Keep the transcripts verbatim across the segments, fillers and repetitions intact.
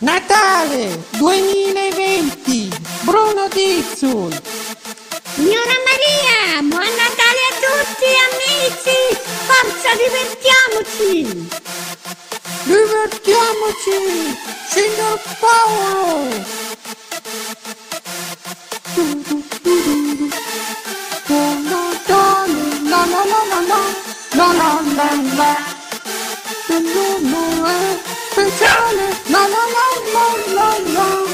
Natale duemilaventi, Bruno Dizzul. Signora Maria, buon Natale a tutti amici! Forza, divertiamoci! Divertiamoci, signor Paolo! Buon Natale, la la la la la, la la la la. Il giorno è speciale, la la la la la la.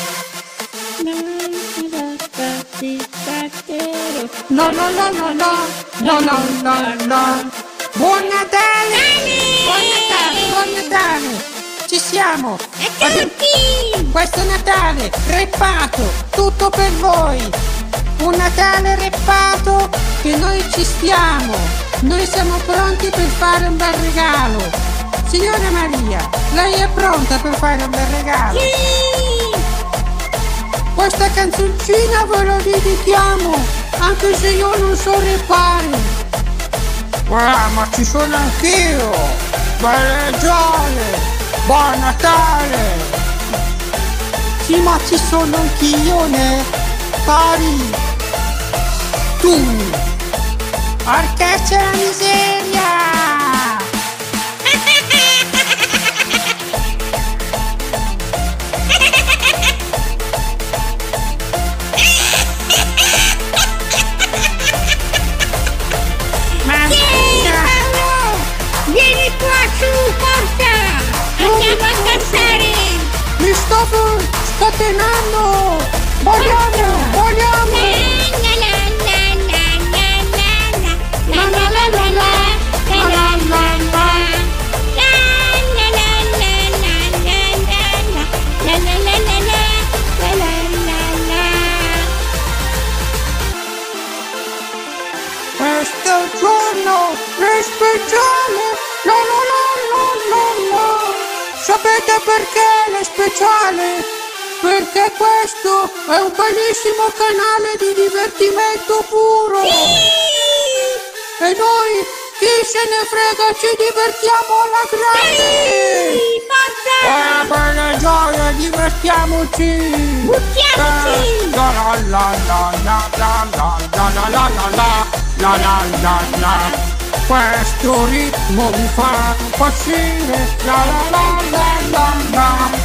La la la la la, la la la la. Buon Natale! Buon Natale, buon Natale! Ci siamo! A tutti! Questo Natale reppato, tutto per voi! Un Natale reppato che noi ci stiamo! Noi siamo pronti per fare un bel regalo! Signora Maria, lei è pronta per fare un bel regalo? Sì! Questa canzoncina ve la dedichiamo, anche se io non so reppare! Ah, ma ci sono anch'io! Belle gioie! Buon Natale! Sì, ma ci sono anch'io, ne? Pari! Tu! Orchestra la miseria! Vieni qua su, forza! Andiamo a cantare! Mi sto scatenando! Vogliamo! Vogliamo! La la la la la la la la la la la la la la Questo giorno è speciale! La la la la la la! Sapete perché è speciale? Perché questo è un bellissimo canale di divertimento puro! Sì! E noi, chi se ne frega, ci divertiamo alla grande! Sì! Forza! Eh, bella gioia, divertiamoci! Buttiamoci! La la la la la la la la la la la la la la la la. Questo ritmo mi fa impazzire, la la la la la la.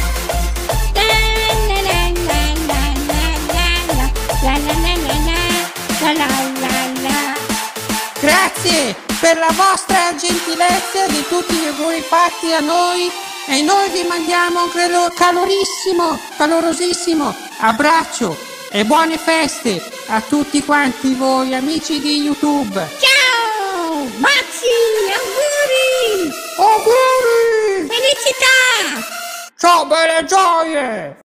Grazie per la vostra gentilezza di tutti voi fatti a noi e noi vi mandiamo un calo- calorissimo, calorosissimo abbraccio e buone feste a tutti quanti voi amici di YouTube. Ciao! Baci! Auguri! Auguri! Felicità! Ciao belle gioie!